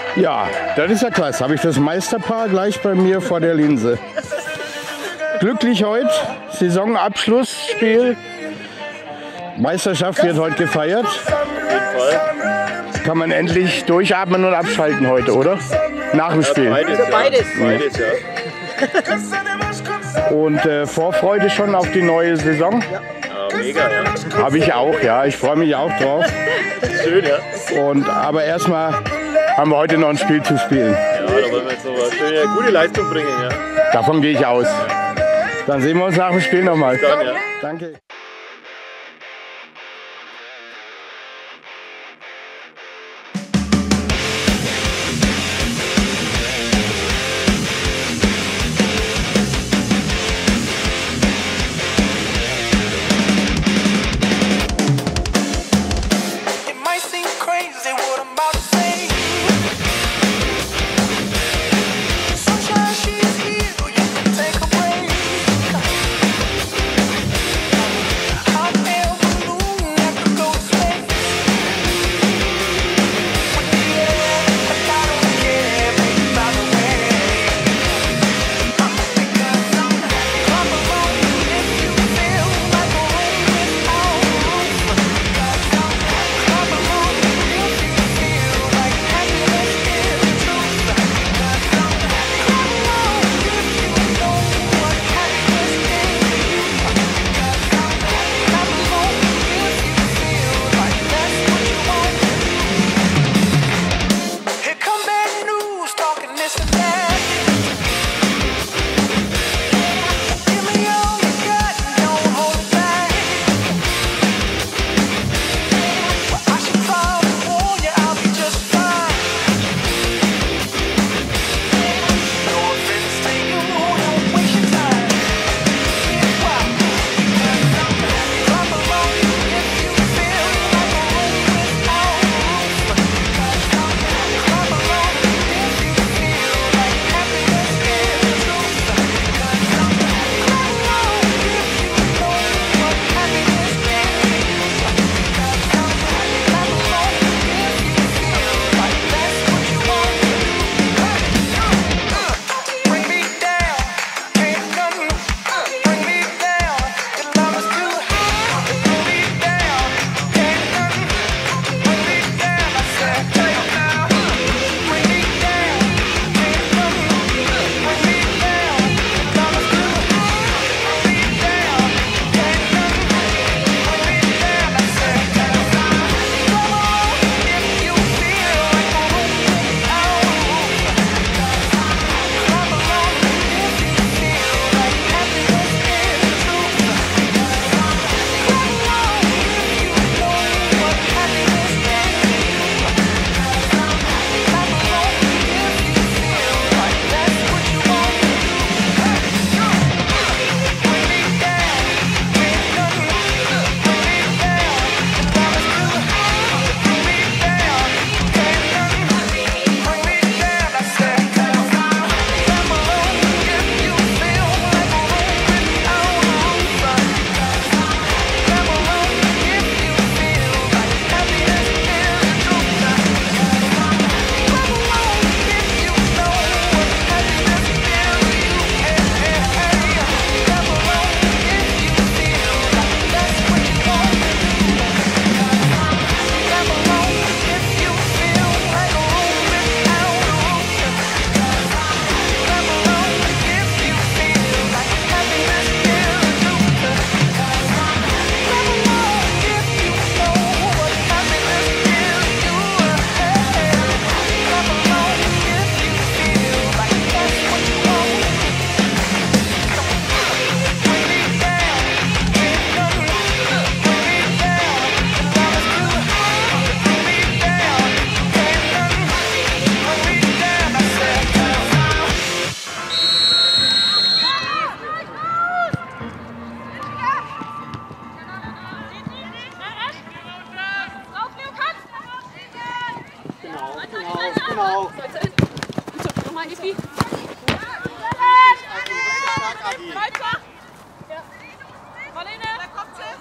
Ja, das ist ja klasse. Habe ich das Meisterpaar gleich bei mir vor der Linse. Glücklich heute, Saisonabschlussspiel. Meisterschaft wird heute gefeiert. Auf jeden Fall. Kann man endlich durchatmen und abschalten heute, oder? Nach dem Spiel. Beides, ja. Beides, ja. Und Vorfreude schon auf die neue Saison? Ja, mega, ja. Habe ich auch, ja. Ich freue mich auch drauf. Schön, ja. Aber erstmal haben wir heute noch ein Spiel zu spielen. Ja, da wollen wir jetzt noch eine schöne, gute Leistung bringen, ja. Davon gehe ich aus. Dann sehen wir uns nach dem Spiel nochmal. Dann, ja. Danke. Genau. Nochmal, Ifi. Weiter. Ja. Marlene. Da kommt sie.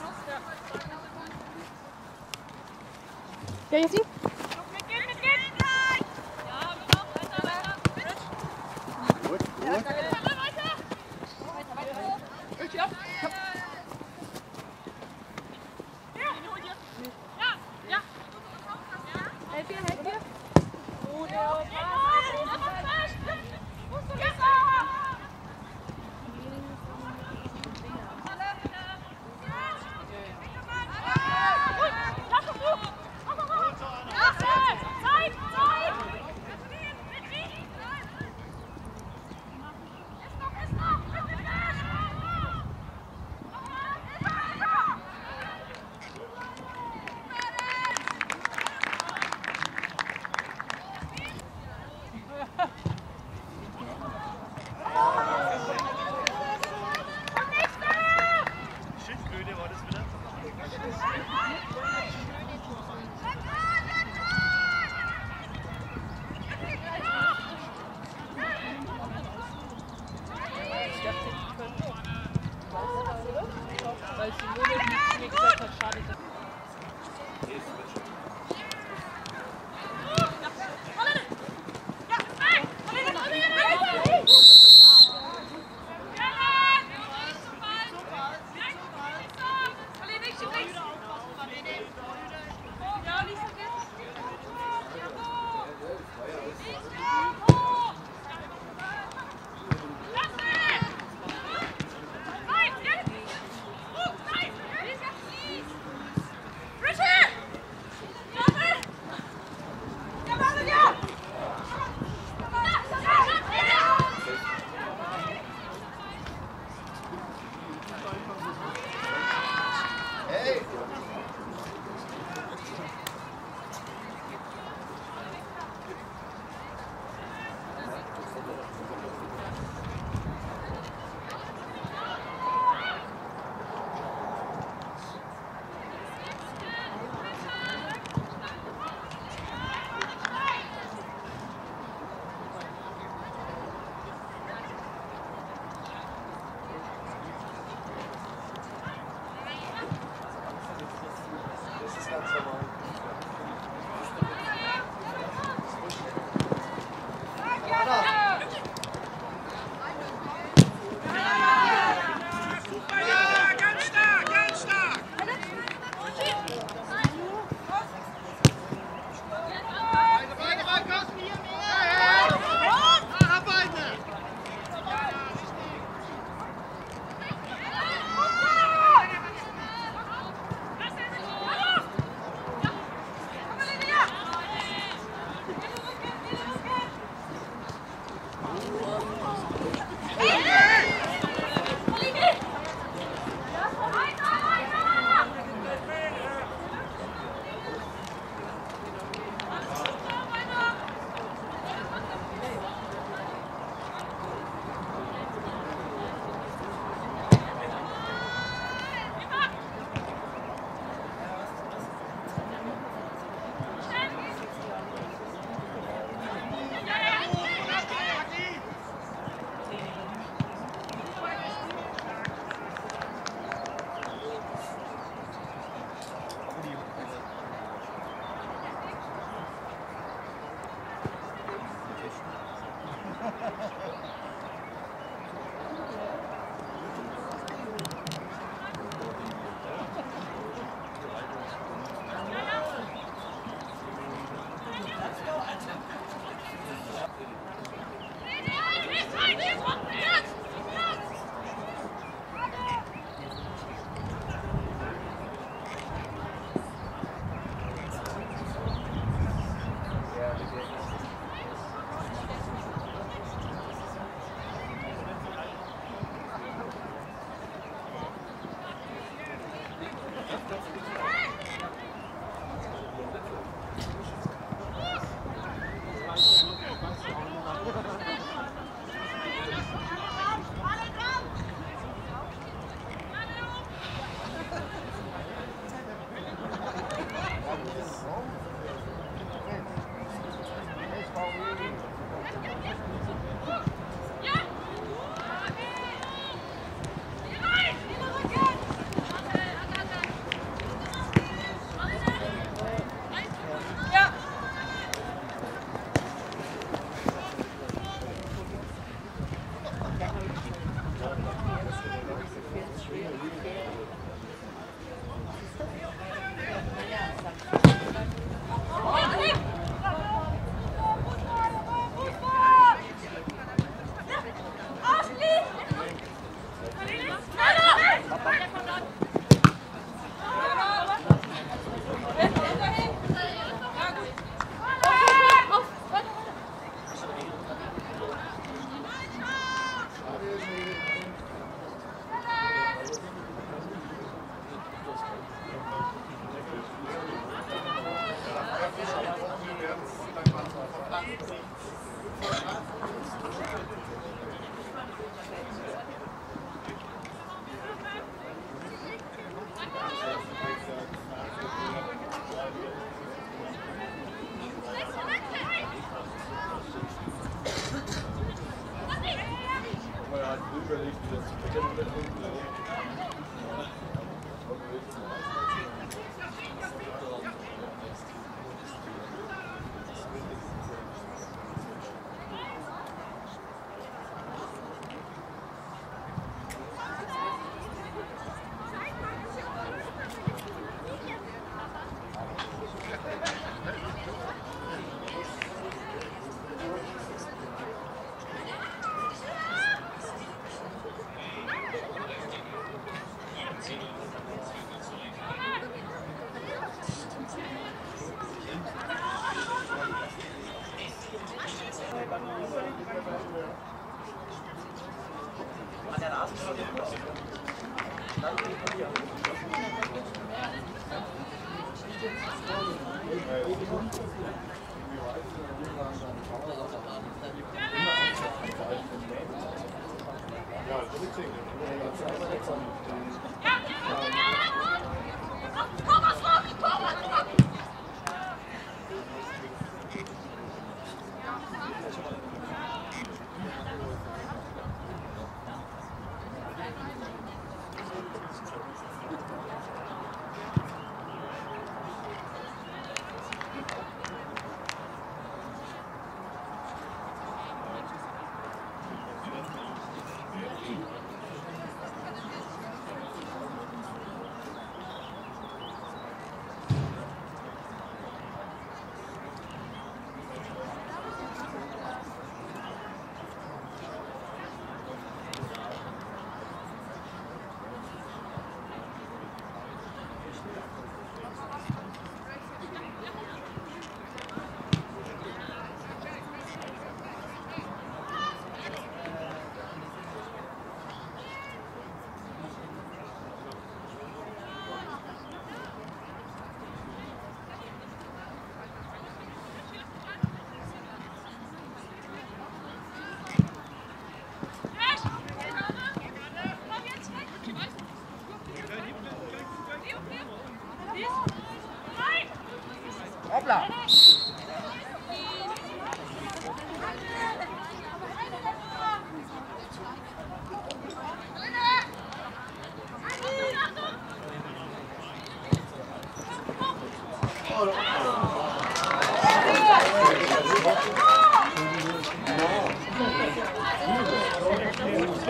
Ja, Jessi. Mit. Ja,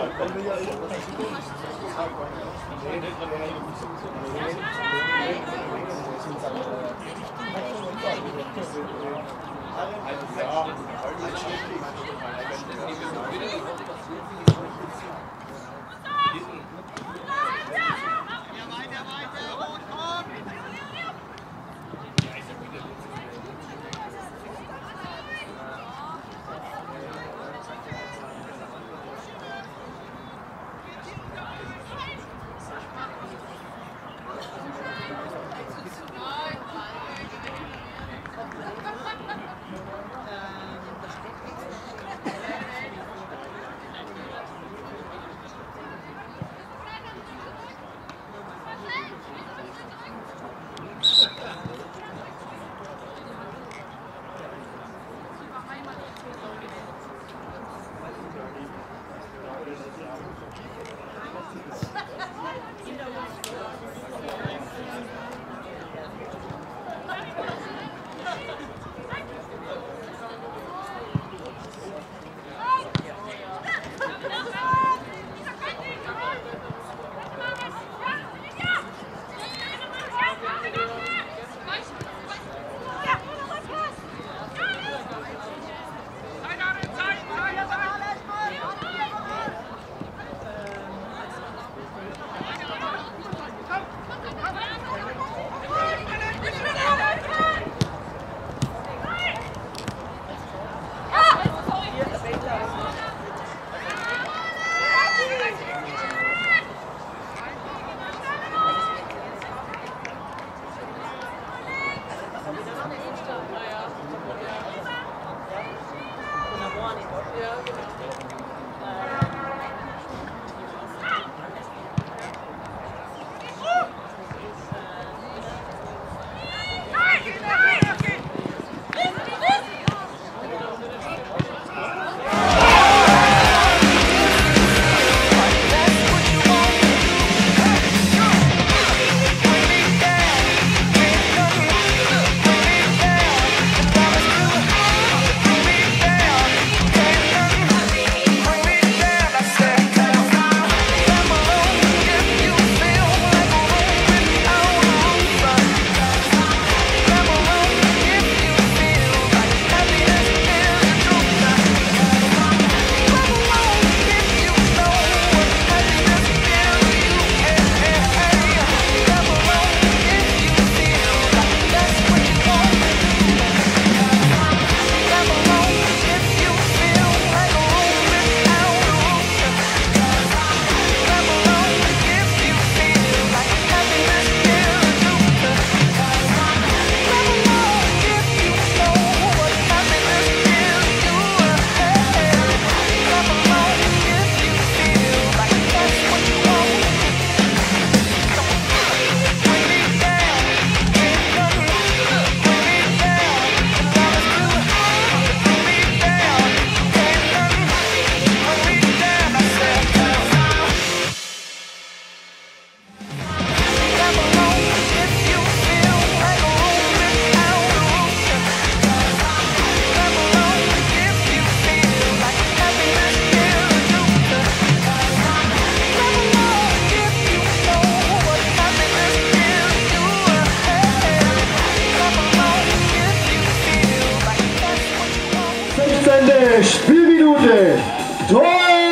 Spielminute. Tor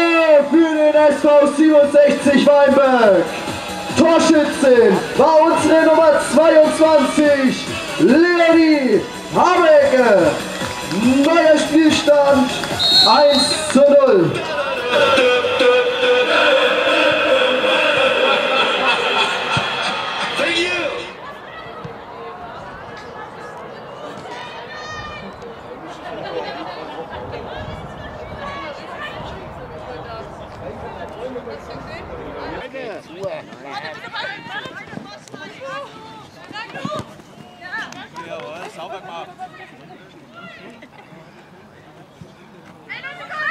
für den SV 67 Weinberg. Torschützin war unsere Nummer 22, Leonie Habecke. Neuer Spielstand 1:0. Sauber gemacht.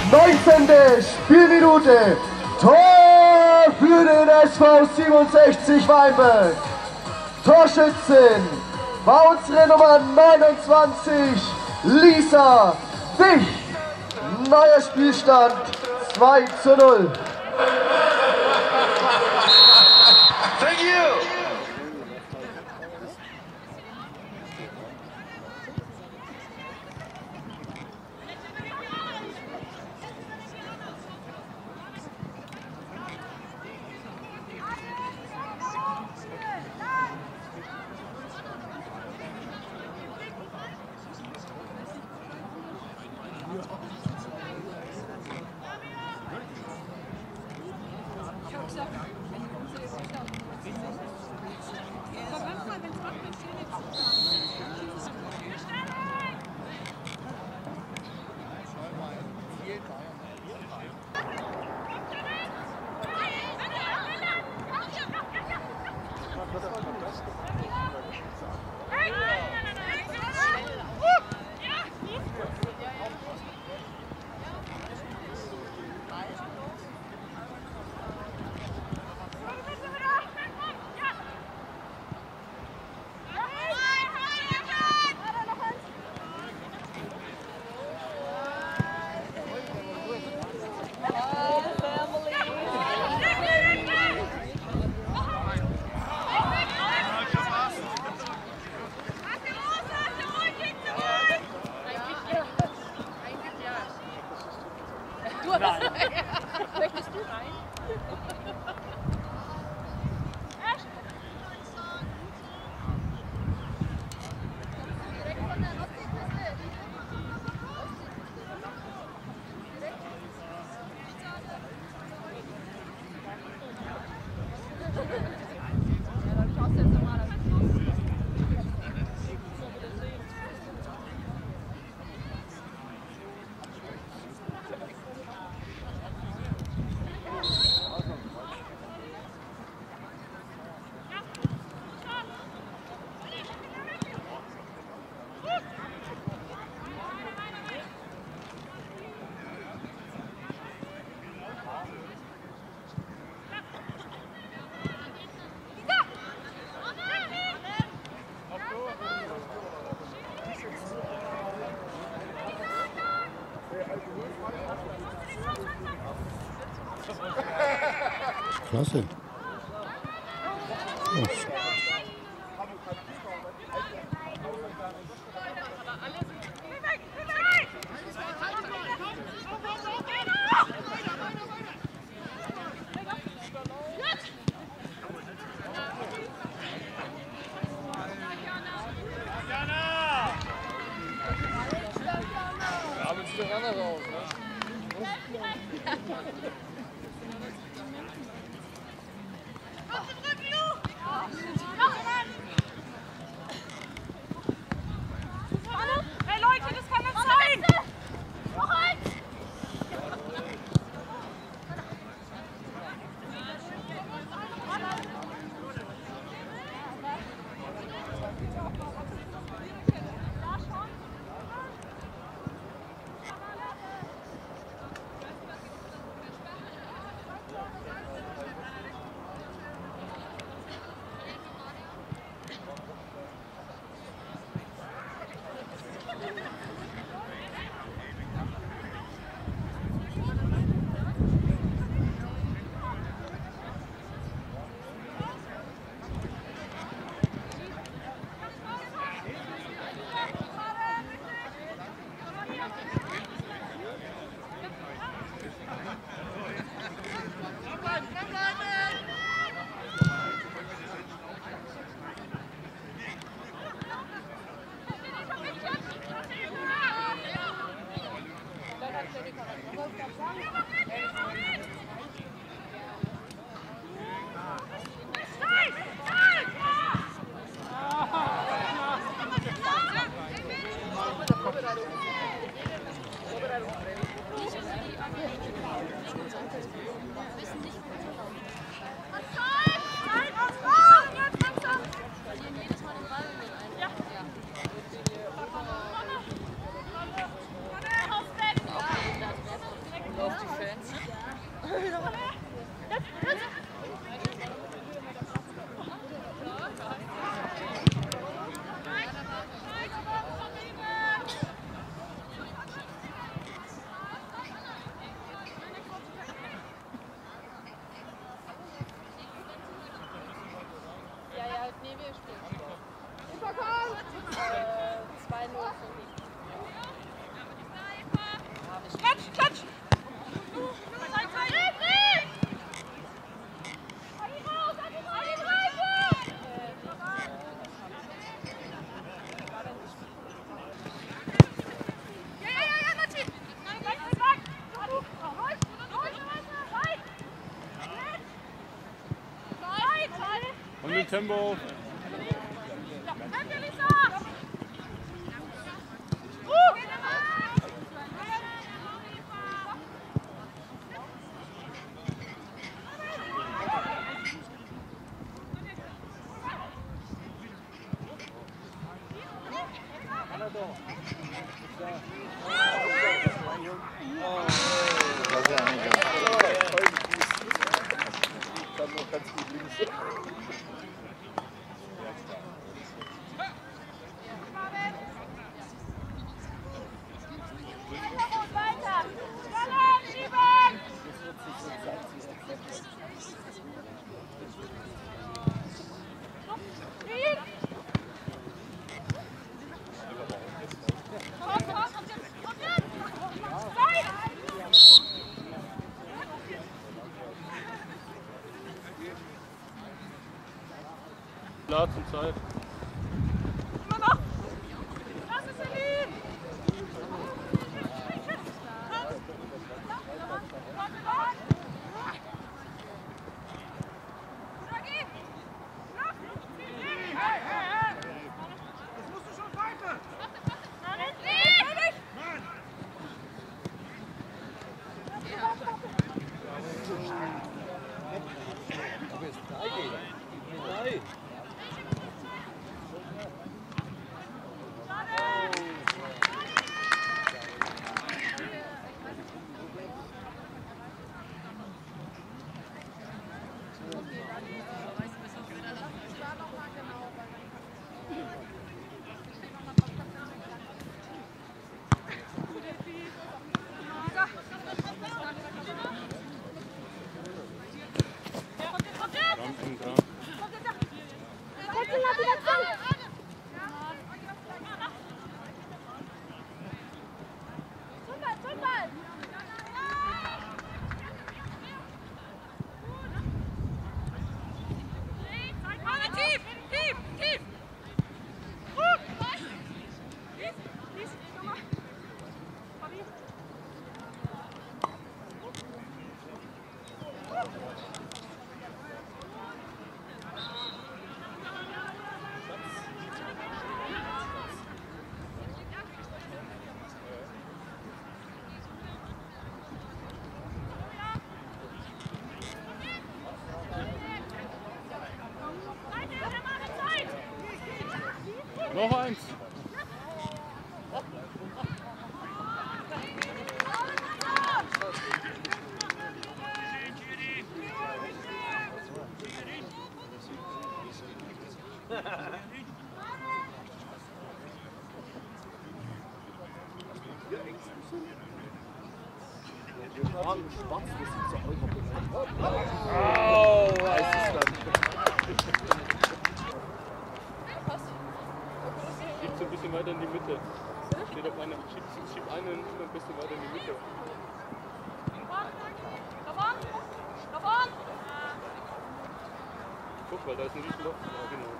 19. Spielminute. Tor für den SV 67 Weinberg. Torschützin war unsere Nummer 29, Lisa Wich. Neuer Spielstand 2:0. Thank you. Möchtest du rein? Klasse. Ja. Hey Leute, das kann nicht sein! auf die Fans. Nee, wir spielen. Überkommen! 2-0 für mich. Klatsch, klatsch! Und mit Tempo. Klar zum Zeit. Immer noch! Das ist Berlin! Das musst du schon weiter! Noch eins. Schieb's ein bisschen weiter in die Mitte. Steht auf einer. Schieb einen ein bisschen weiter in die Mitte. Guck, weil da ist ein Riesenloch. Ja, genau.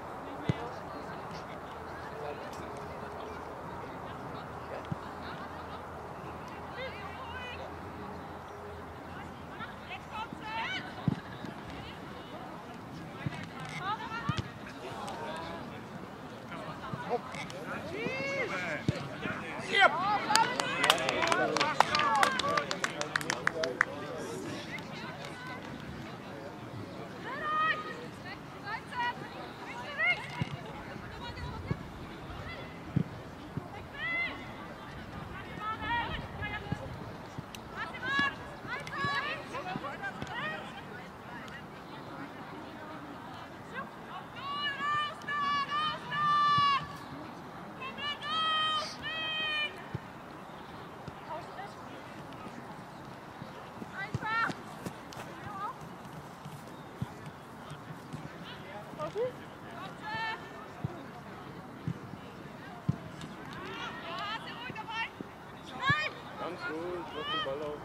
lass den Ball laufen.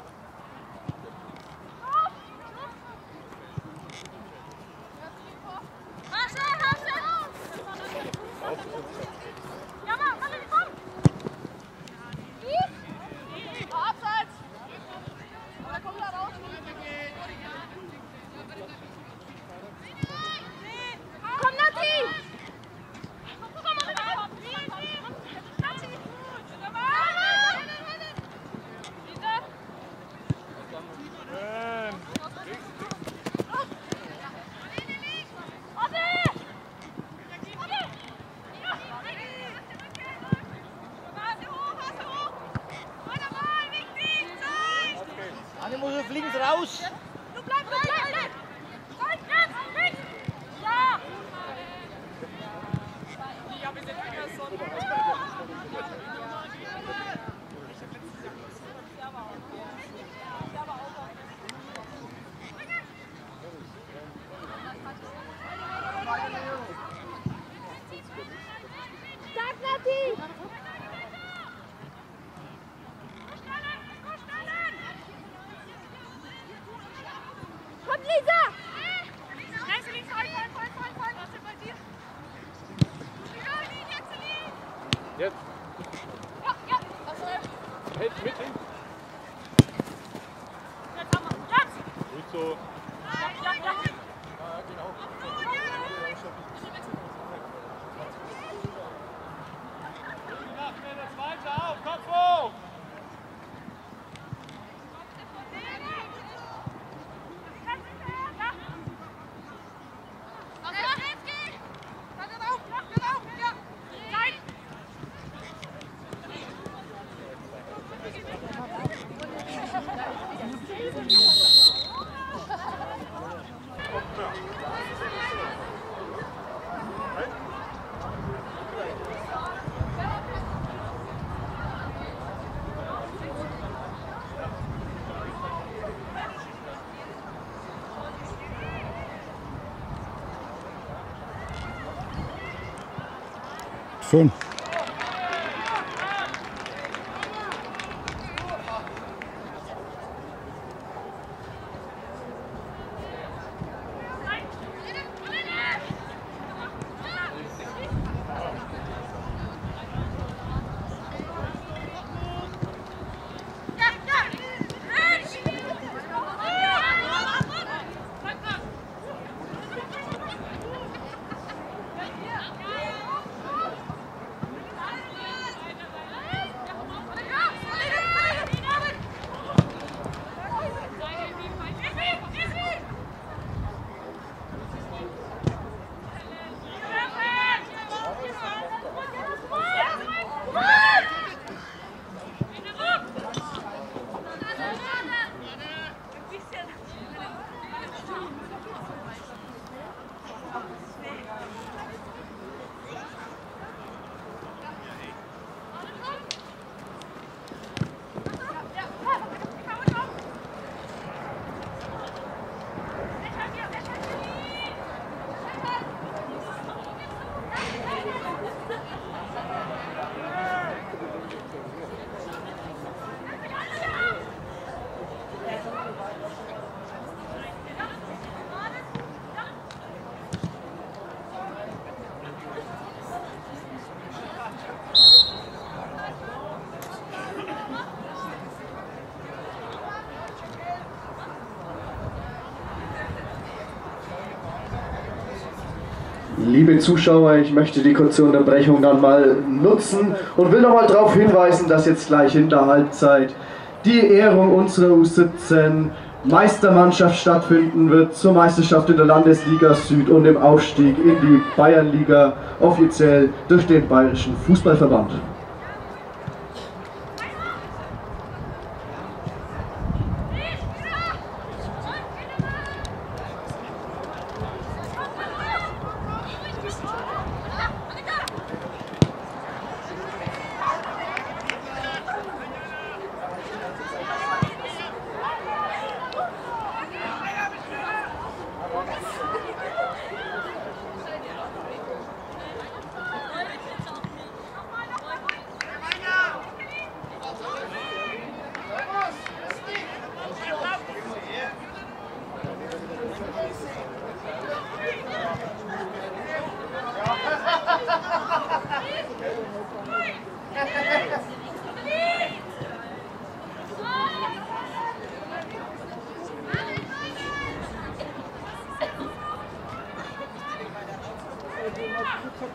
Anne muss auf links raus. Du bleib! Ja! Ja, wir sind wieder so. Stark, Nati! Kommt, Lisa! Links, rein! Was ist denn bei dir? Jetzt. Ja! Hey, mit hin. Jetzt haben wir! Jetzt! Gut so. Ja! Der zweite auf, Kopf hoch. Schön. Liebe Zuschauer, ich möchte die kurze Unterbrechung dann mal nutzen und will nochmal darauf hinweisen, dass jetzt gleich in der Halbzeit die Ehrung unserer U17 Meistermannschaft stattfinden wird zur Meisterschaft in der Landesliga Süd und dem Aufstieg in die Bayernliga, offiziell durch den Bayerischen Fußballverband.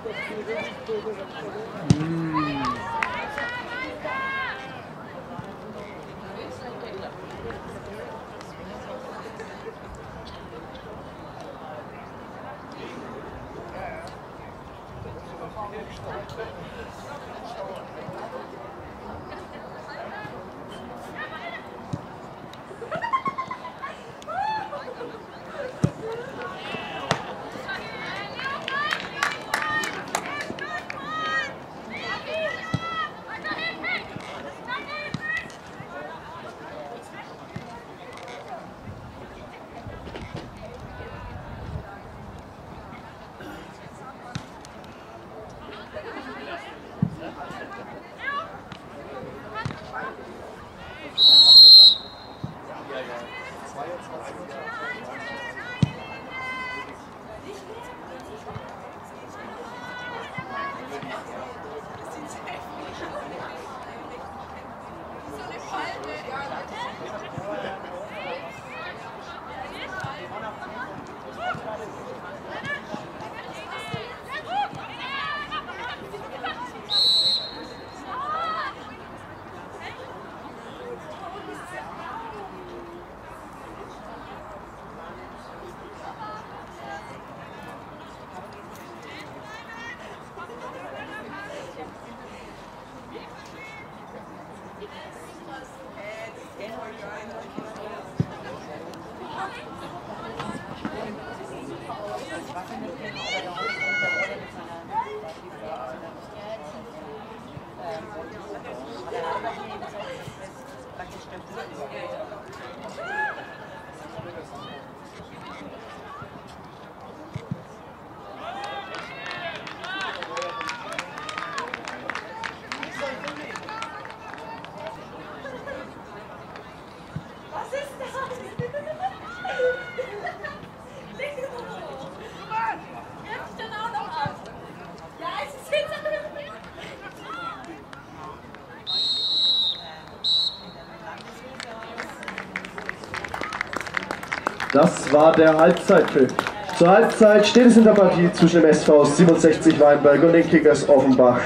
Das war der Halbzeitpfiff. Zur Halbzeit steht es in der Partie zwischen dem SV 67 Weinberg und den Kickers Offenbach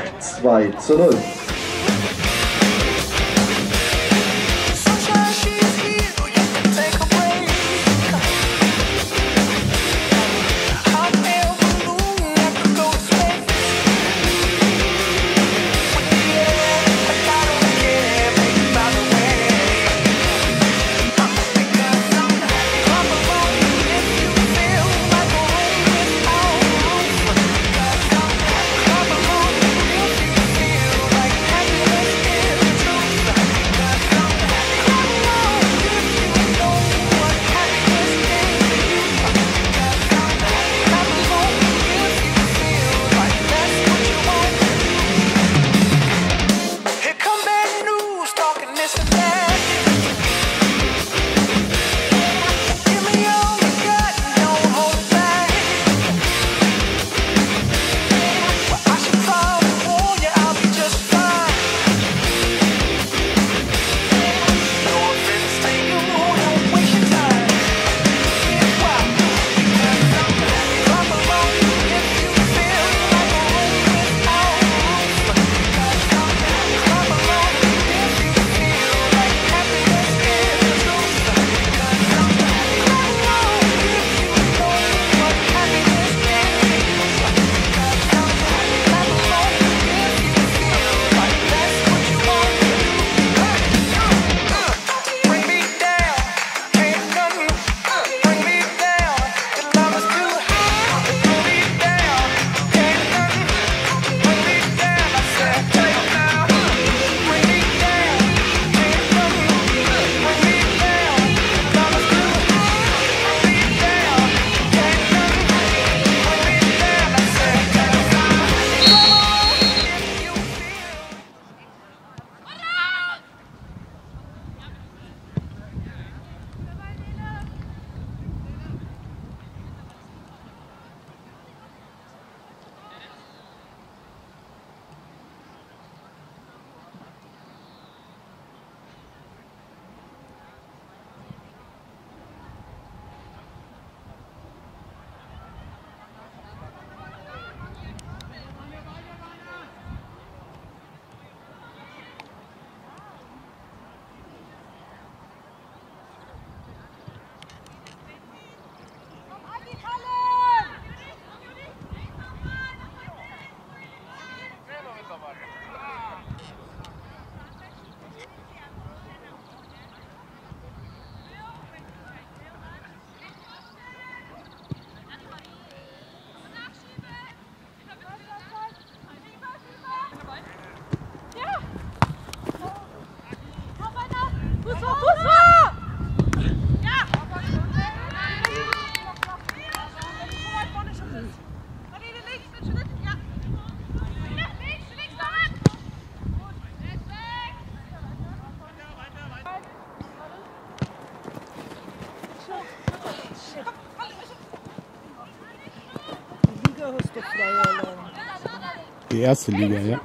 2:0. Fuß vor! Fuß vor! Ja! Die erste Liga, ja.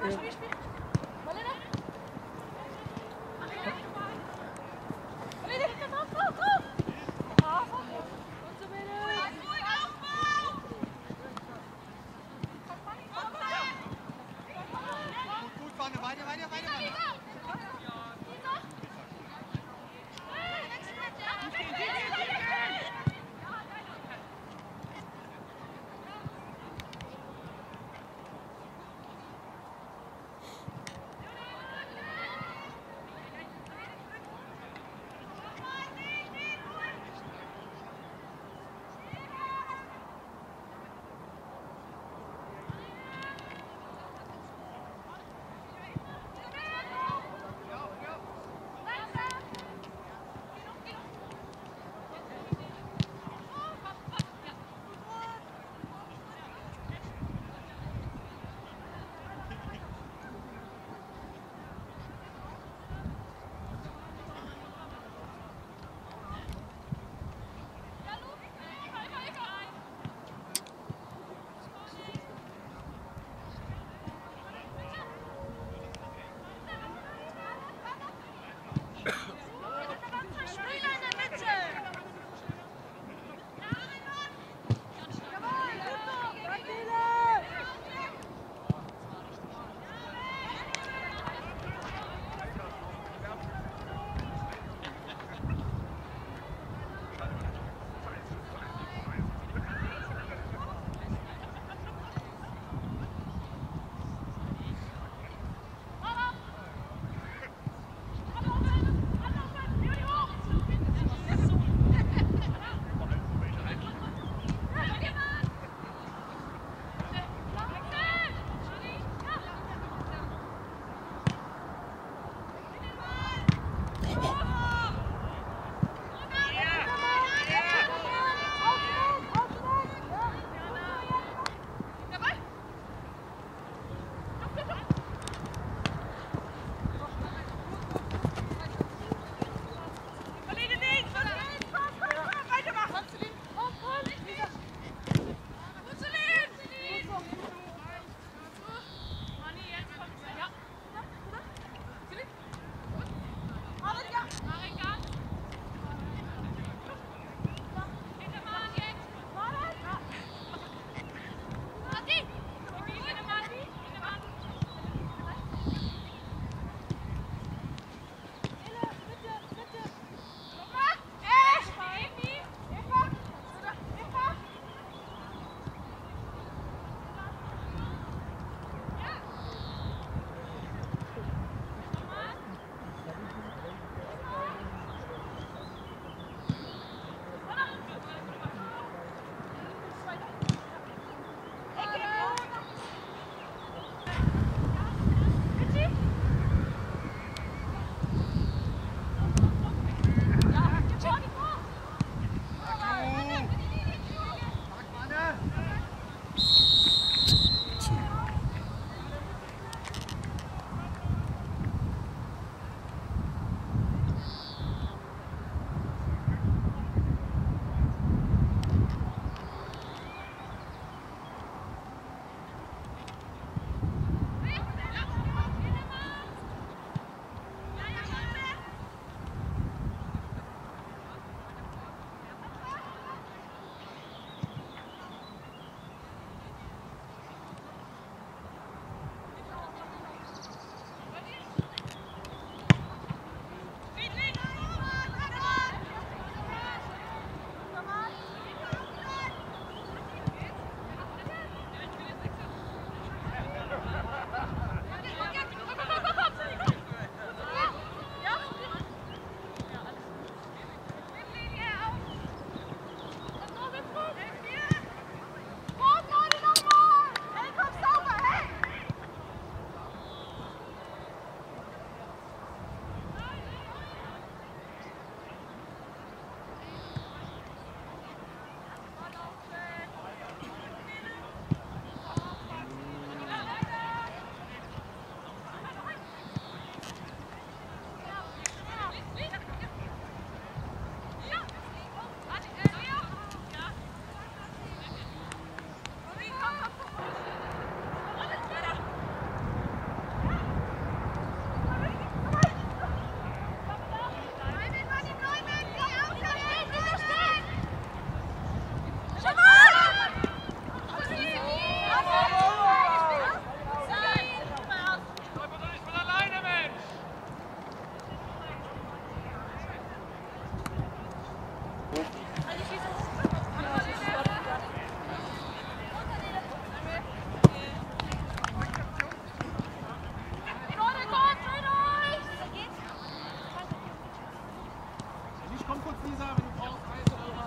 komm kurz, Lisa, wenn du brauchst, Eis oder was.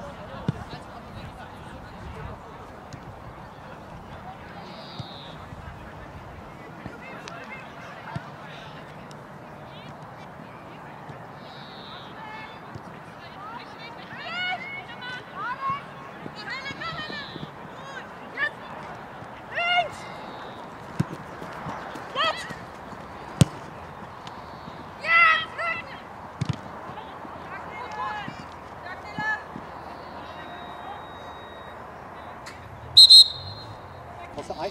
Brauchst du Eis?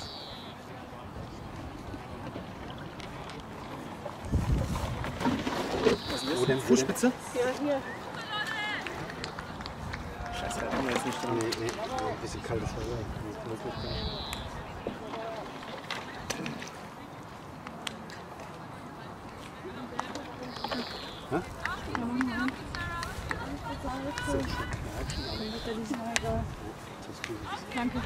Wo denn? Fußspitze? Ja, hier. Scheiße, da haben wir jetzt nicht dran. Nee, ein bisschen kaltes Wasser. Danke.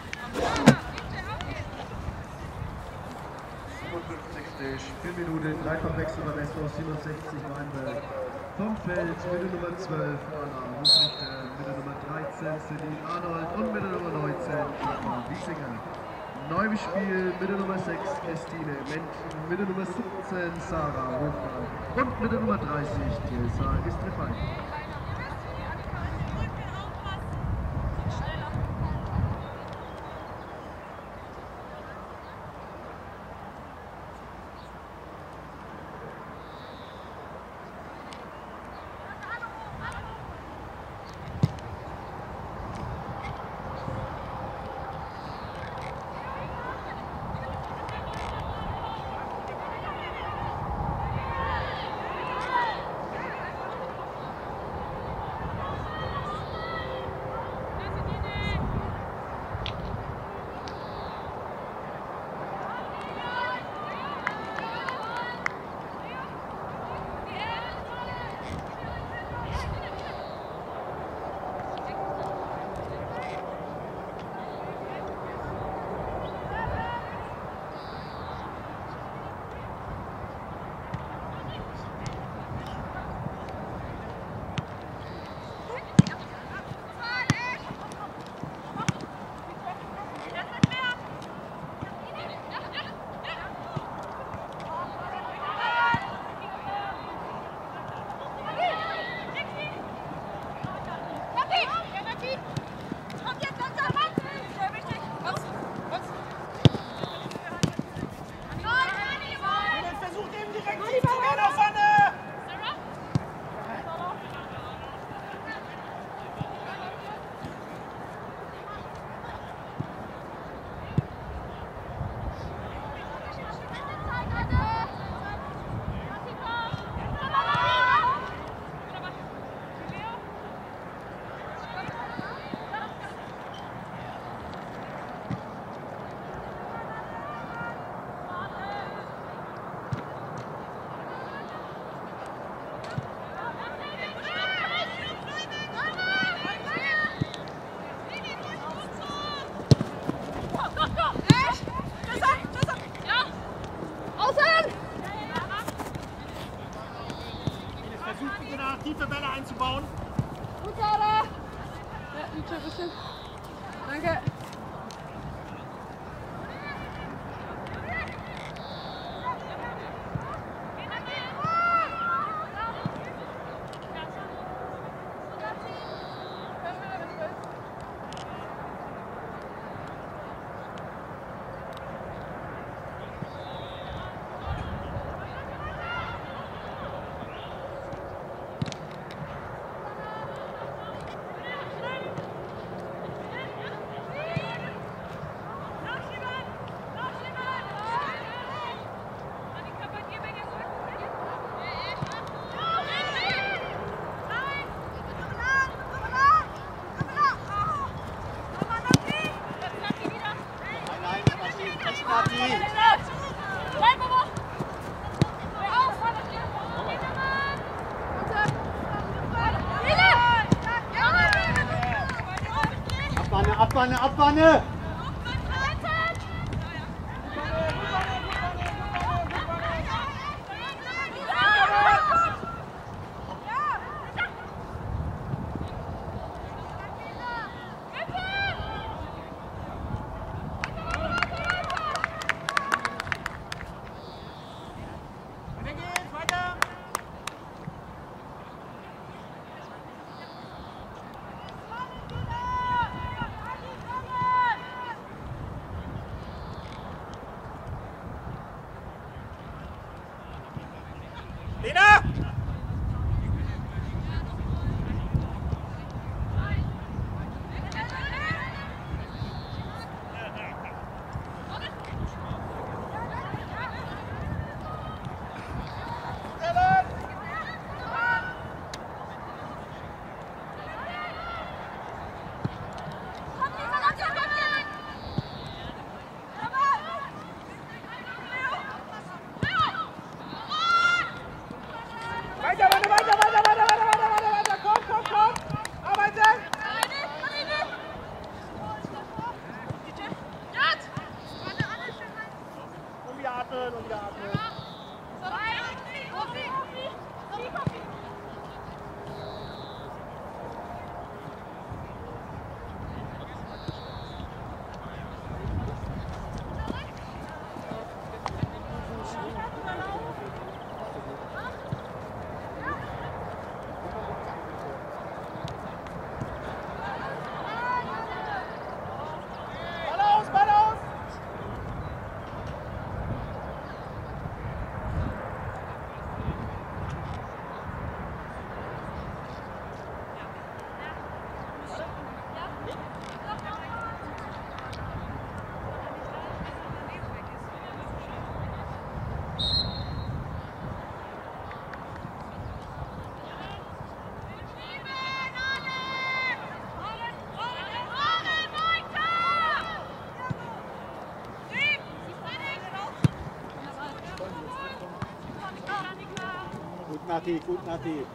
55, Spielminute, Dreifachwechsel beim SV 67 Weinberg. Vom Feld Mitte Nummer 12 Anna Ruprechter, Mitte Nummer 13 Celine Arnold und Mitte Nummer 19 Anna Wiesinger. Neu im Spiel Mitte Nummer 6 Christine Ment, Mitte Nummer 17 Sarah Hofmann und Mitte Nummer 30 Tilsa Istrefein. Tiefe Bälle einzubauen. Gut, Sarah. Ja, bitte. Danke. Abwanne, Abwanne! Nati, gut, Nati.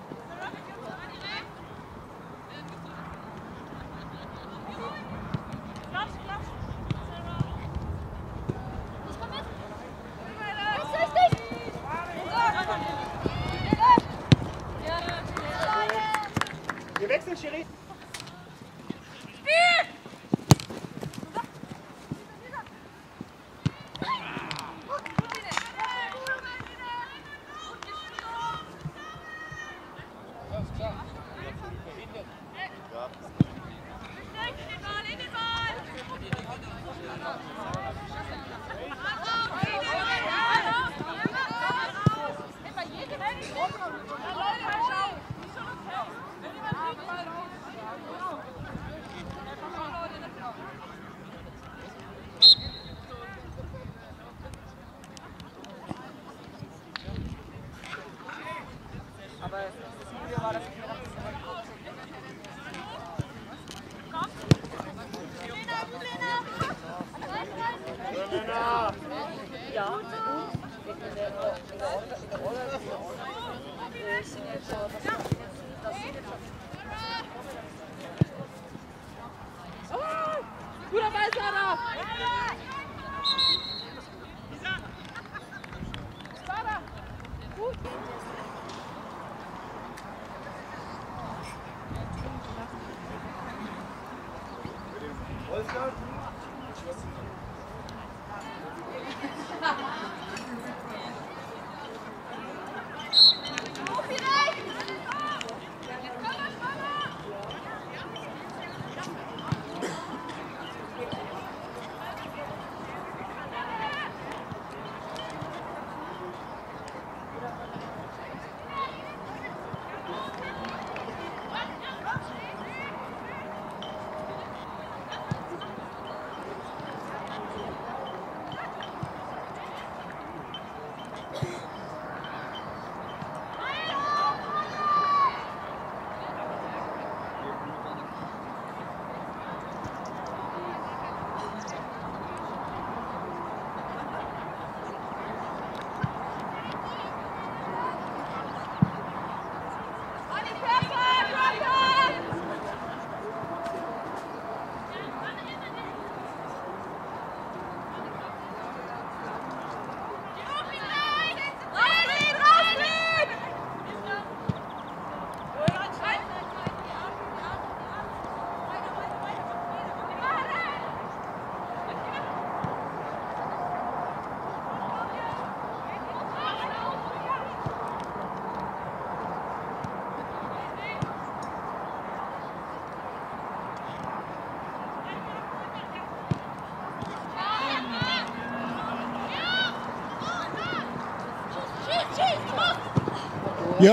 Wir wechseln, Schiri. Guter Ball, Sarah! Sarah! Gut! Wolfgang? Ja.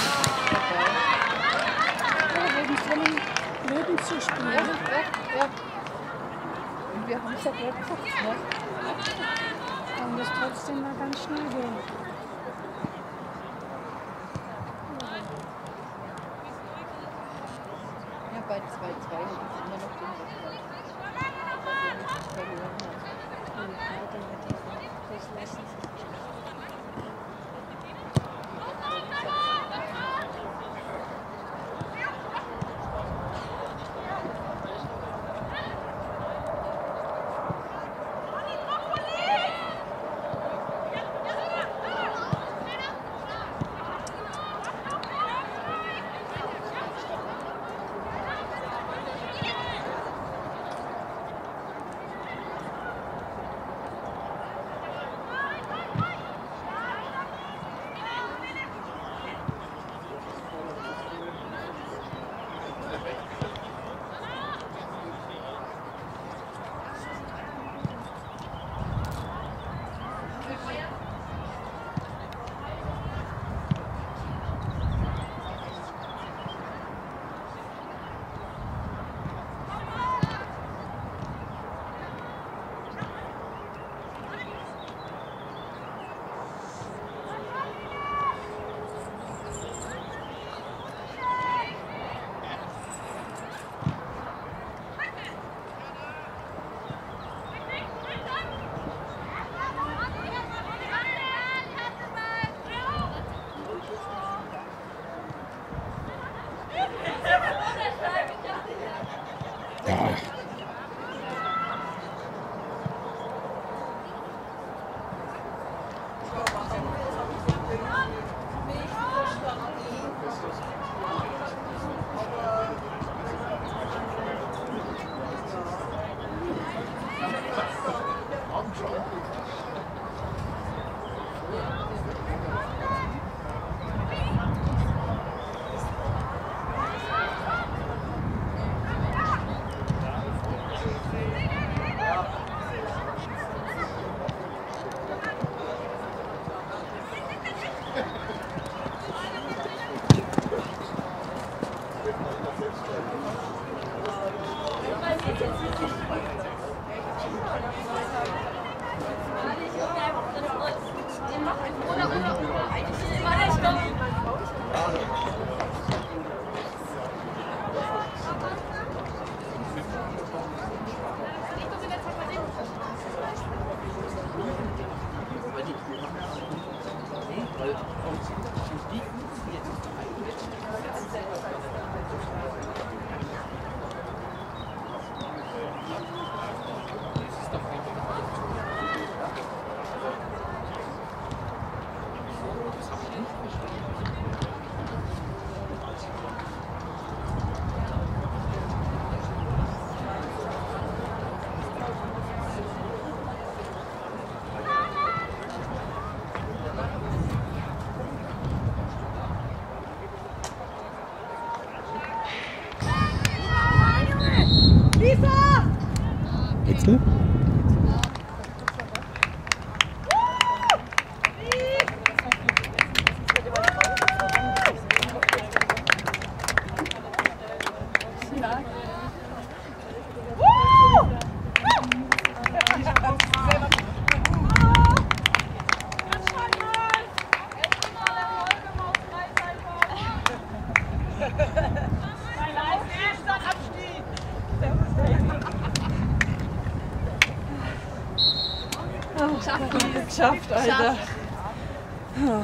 Minuten zu spielen. Ja. Und wir haben es ja gleich gesagt, ne? Kann das trotzdem mal ganz schnell gehen. Ja, bei 2-2 ist immer noch den Rekord. Verloren hat. Das lassen sie sich. Wechsel. Geschafft, Alter. Oh.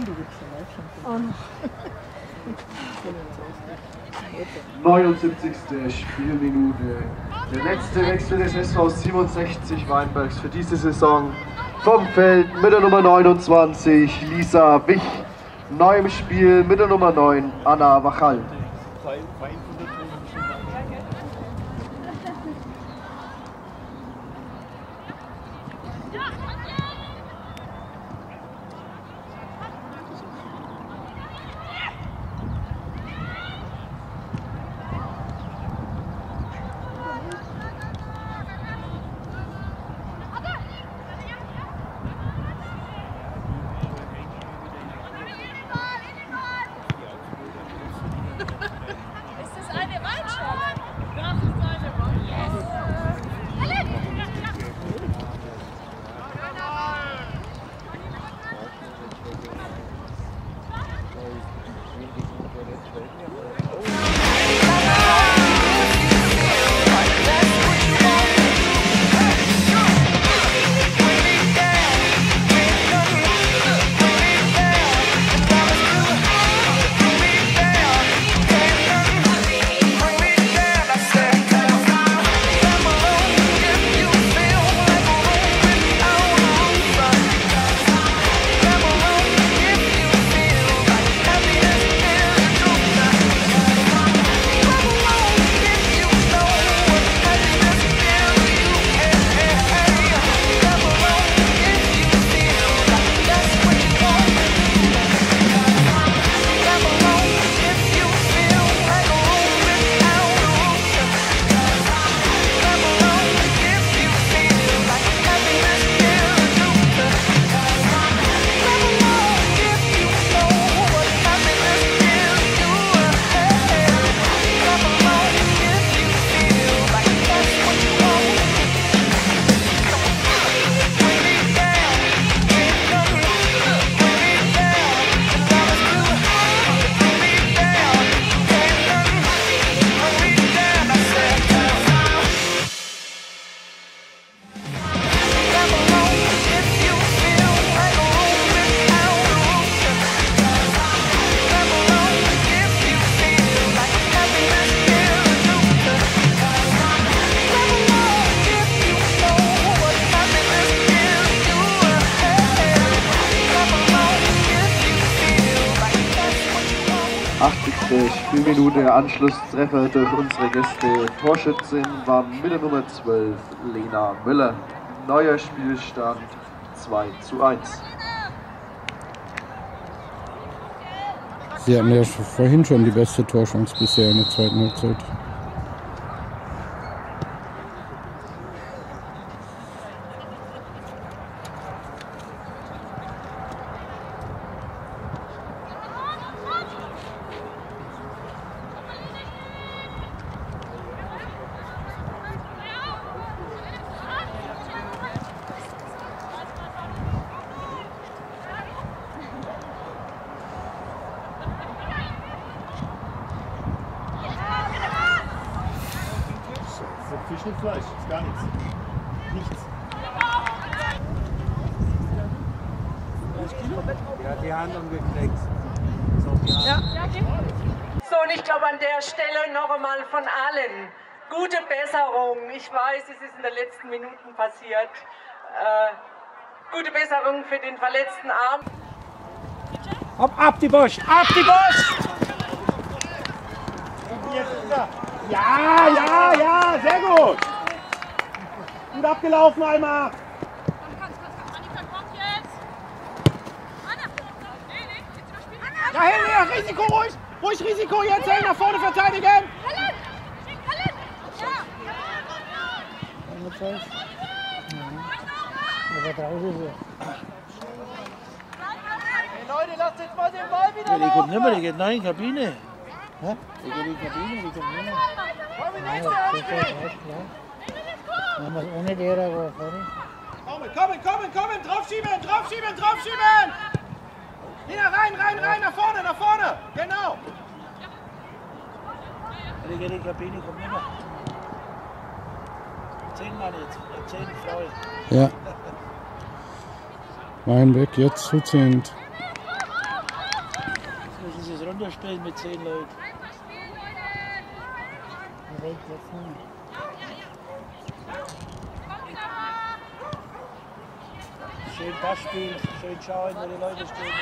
79. Spielminute. Der letzte Wechsel des SV 67 Weinbergs für diese Saison. Vom Feld mit der Nummer 29 Lisa Wich. Neu im Spiel mit der Nummer 9 Anna Wachal. Ist das eine Mannschaft? erste Spielminute. Anschlusstreffer durch unsere Gäste. Torschützin war mit der Nummer 12 Lena Müller. Neuer Spielstand 2:1. Sie hatten ja vorhin schon die beste Torchance bisher in der zweiten Halbzeit. Fisch und Fleisch, ist gar nichts. Nichts. Ja, die Hand umgeknickt. Ja. So, und ich glaube an der Stelle noch einmal von allen gute Besserung. Ich weiß, es ist in den letzten Minuten passiert. Gute Besserung für den verletzten Arm. Ab die Bosch! Ab die Bosch! Ja, sehr gut! Gut abgelaufen einmal! Ja, hin, Risiko ruhig! Ruhig Risiko jetzt, hin, nach vorne verteidigen! Hey Leute, lasst jetzt mal den Ball wieder Die kommt nicht mehr, die geht in die Kabine. Ja? Die geht in die Kabine, die kommt nicht mehr. Machen wir es ohne derer, aber vorne. Kommen! Draufschieben! Hier, rein, nach vorne! Genau! Die geht in die Kabine, kommt nicht mehr. 10 Mann jetzt, 10 Frauen. Ja. Weinberg jetzt zu 10. Jetzt müssen sie es runterspielen mit 10 Leuten. Schön Passspiel, schön schauen, wo die Leute stehen.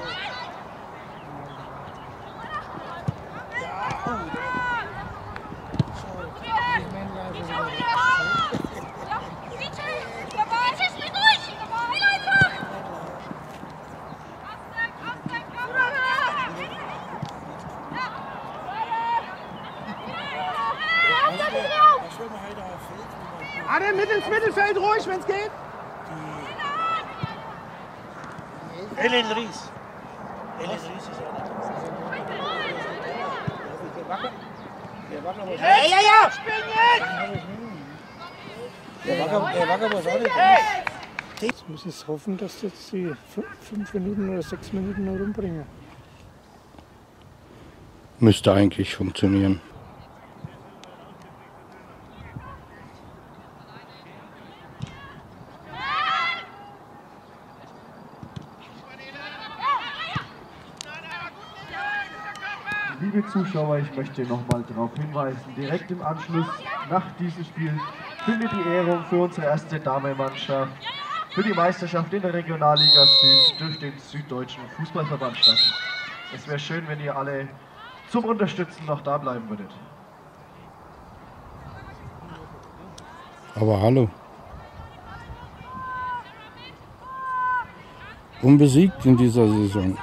Adam, mit ins Mittelfeld ruhig, wenn es geht. Ellen Ries. Ellen Ries ist auch nicht. Der Wacker muss Ja, spielen jetzt! Der Wacker muss auch nicht. Jetzt muss ich hoffen, dass jetzt die 5 Minuten oder 6 Minuten noch rumbringen. Müsste eigentlich funktionieren. Liebe Zuschauer, ich möchte nochmal darauf hinweisen, direkt im Anschluss nach diesem Spiel findet die Ehrung für unsere erste Damenmannschaft für die Meisterschaft in der Regionalliga Süd durch den Süddeutschen Fußballverband statt. Es wäre schön, wenn ihr alle zum Unterstützen noch da bleiben würdet. Aber hallo. Unbesiegt in dieser Saison.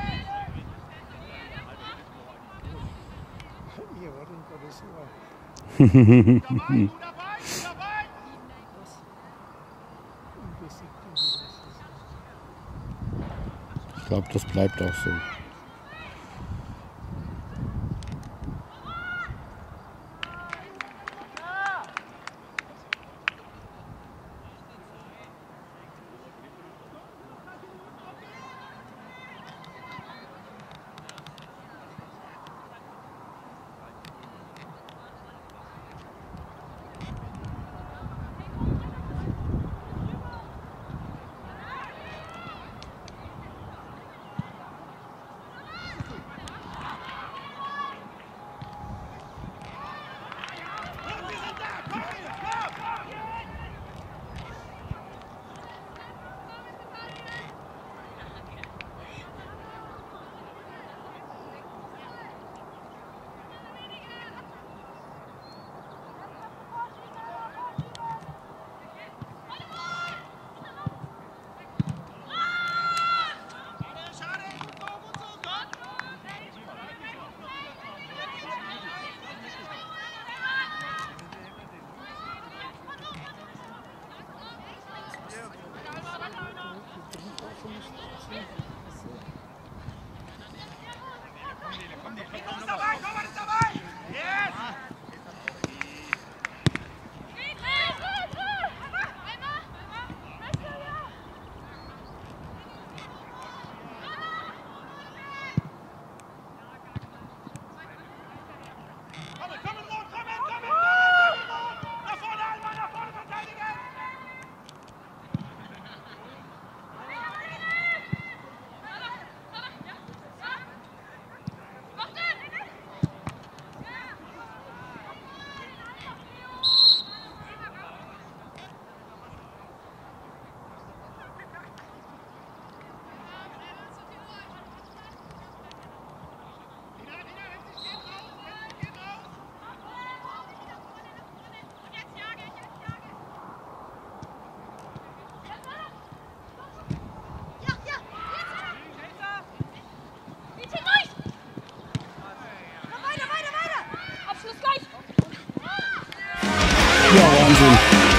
Ich glaube, das bleibt auch so. Wahnsinn.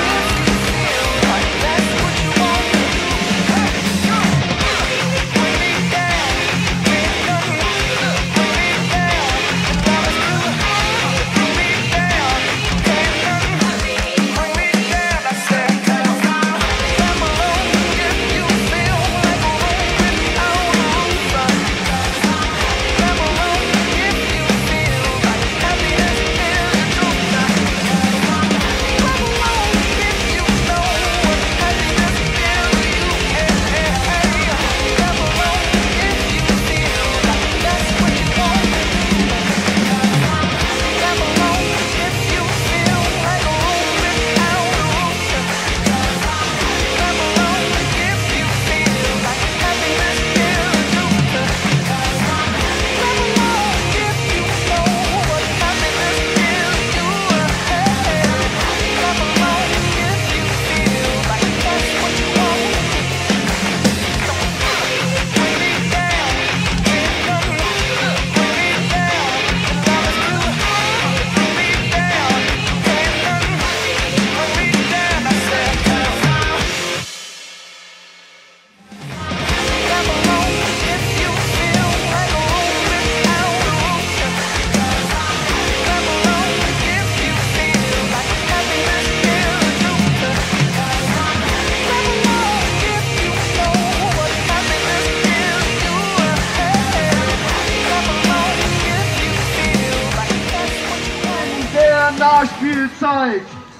Nachspielzeit.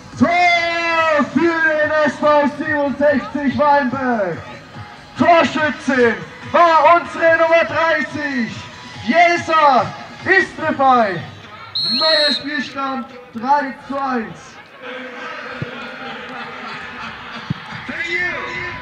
Tor für den SV 67 Weinberg. Torschützin war unsere Nummer 30. Jesa Istrefei. Neuer Spielstand 3:1. Thank you.